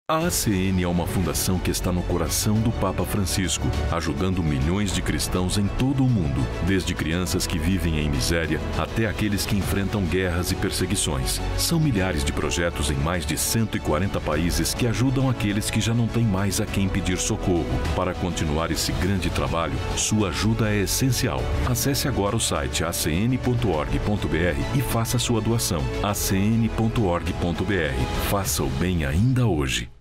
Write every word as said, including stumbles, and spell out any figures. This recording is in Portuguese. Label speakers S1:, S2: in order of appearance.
S1: A A C N é uma fundação que está no coração do Papa Francisco, ajudando milhões de cristãos em todo o mundo, desde crianças que vivem em miséria até aqueles que enfrentam guerras e perseguições. São milhares de projetos em mais de cento e quarenta países que ajudam aqueles que já não têm mais a quem pedir socorro. Para continuar esse grande trabalho, sua ajuda é essencial. Acesse agora o site a c n ponto org ponto b r e faça sua doação. a c n ponto org ponto b r. Faça o bem ainda hoje.